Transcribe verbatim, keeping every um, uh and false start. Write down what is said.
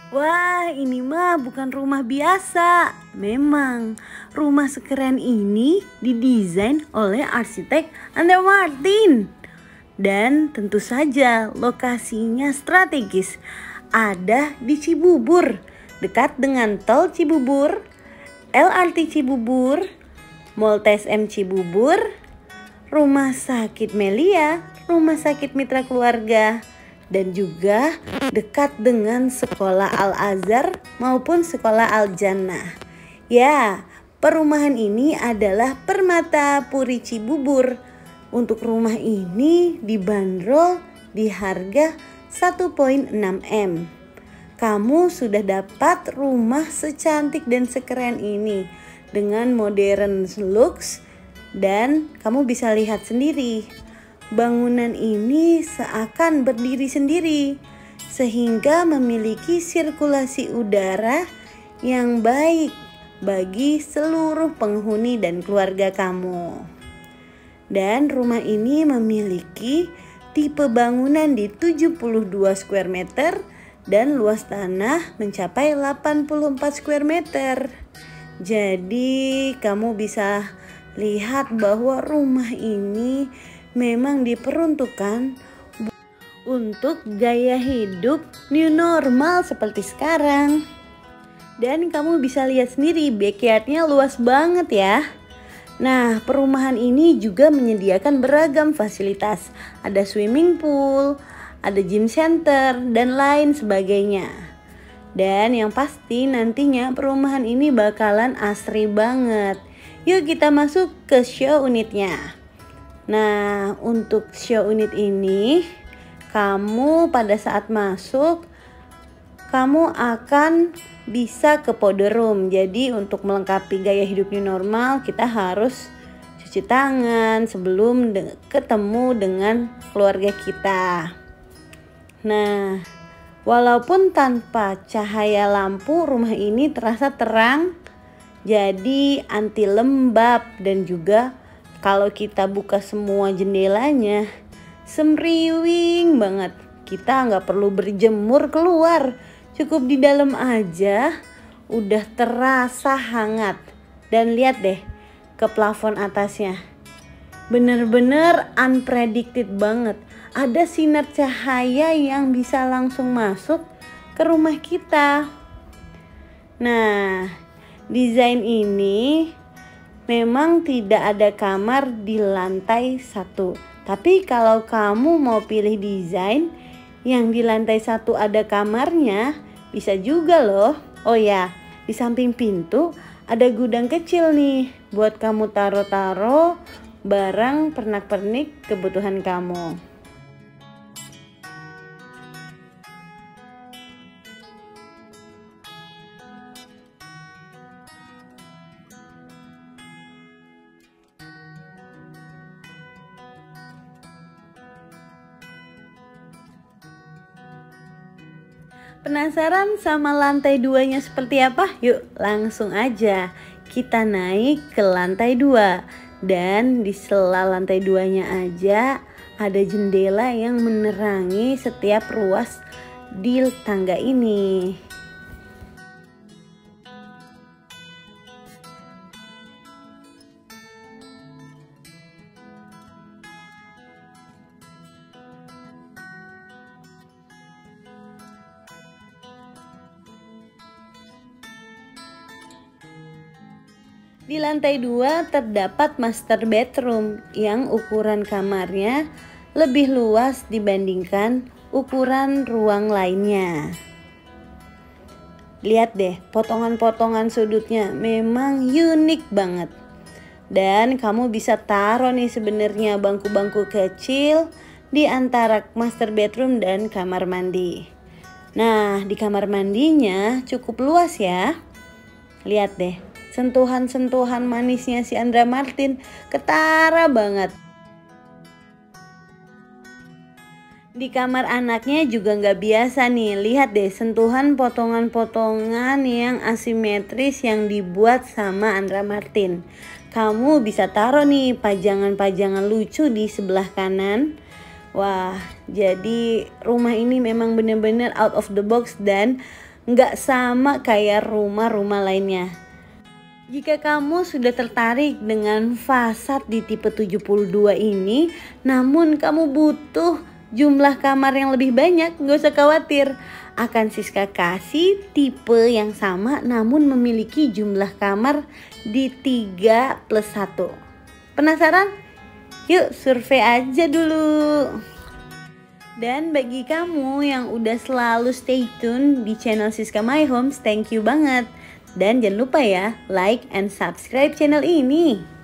Wah, ini mah bukan rumah biasa. Memang, rumah sekeren ini didesain oleh arsitek Andra Martin. Dan tentu saja lokasinya strategis. Ada di Cibubur, dekat dengan Tol Cibubur, L R T Cibubur, Mall T S M Cibubur, Rumah Sakit Melia, Rumah Sakit Mitra Keluarga, dan juga dekat dengan Sekolah Al-Azhar maupun Sekolah Al-Jannah. Ya, perumahan ini adalah Permata Puri Cibubur. Untuk rumah ini dibanderol di harga satu koma enam M. Kamu sudah dapat rumah secantik dan sekeren ini dengan modern looks, dan kamu bisa lihat sendiri. Bangunan ini seakan berdiri sendiri, sehingga memiliki sirkulasi udara yang baik bagi seluruh penghuni dan keluarga kamu. Dan rumah ini memiliki tipe bangunan di tujuh puluh dua square meter dan luas tanah mencapai delapan puluh empat square meter. Jadi kamu bisa lihat bahwa rumah ini memang diperuntukkan untuk gaya hidup new normal seperti sekarang. Dan kamu bisa lihat sendiri backyardnya luas banget ya. Nah, perumahan ini juga menyediakan beragam fasilitas. Ada swimming pool, ada gym center, dan lain sebagainya. Dan yang pasti nantinya perumahan ini bakalan asri banget. Yuk kita masuk ke show unitnya. Nah, untuk show unit ini, kamu pada saat masuk, kamu akan bisa ke powder room. Jadi untuk melengkapi gaya hidup new normal, kita harus cuci tangan sebelum de- ketemu dengan keluarga kita. Nah, walaupun tanpa cahaya lampu, rumah ini terasa terang, jadi anti lembab, dan juga kalau kita buka semua jendelanya, semriwing banget. Kita nggak perlu berjemur keluar, cukup di dalam aja udah terasa hangat. Dan lihat deh ke plafon atasnya, bener-bener unpredicted banget. Ada sinar cahaya yang bisa langsung masuk ke rumah kita. Nah, desain ini memang tidak ada kamar di lantai satu. Tapi kalau kamu mau pilih desain yang di lantai satu ada kamarnya, bisa juga loh. Oh ya, di samping pintu ada gudang kecil nih buat kamu taro-taro barang pernak-pernik kebutuhan kamu. Penasaran sama lantai duanya seperti apa? Yuk langsung aja kita naik ke lantai dua. Dan di sela lantai duanya aja ada jendela yang menerangi setiap ruas di tangga ini. Di lantai dua terdapat master bedroom yang ukuran kamarnya lebih luas dibandingkan ukuran ruang lainnya. Lihat deh, potongan-potongan sudutnya memang unik banget. Dan kamu bisa taruh nih sebenarnya bangku-bangku kecil di antara master bedroom dan kamar mandi. Nah, di kamar mandinya cukup luas ya. Lihat deh, sentuhan-sentuhan manisnya si Andra Martin ketara banget. Di kamar anaknya juga nggak biasa nih. Lihat deh sentuhan potongan-potongan yang asimetris yang dibuat sama Andra Martin. Kamu bisa taruh nih pajangan-pajangan lucu di sebelah kanan. Wah, jadi rumah ini memang benar-benar out of the box dan nggak sama kayak rumah-rumah lainnya. Jika kamu sudah tertarik dengan fasad di tipe tujuh puluh dua ini, namun kamu butuh jumlah kamar yang lebih banyak, gak usah khawatir. Akan Siska kasih tipe yang sama namun memiliki jumlah kamar di tiga plus satu. Penasaran? Yuk survei aja dulu. Dan bagi kamu yang udah selalu stay tune di channel Siska My Homes, thank you banget. Dan jangan lupa ya, like and subscribe channel ini.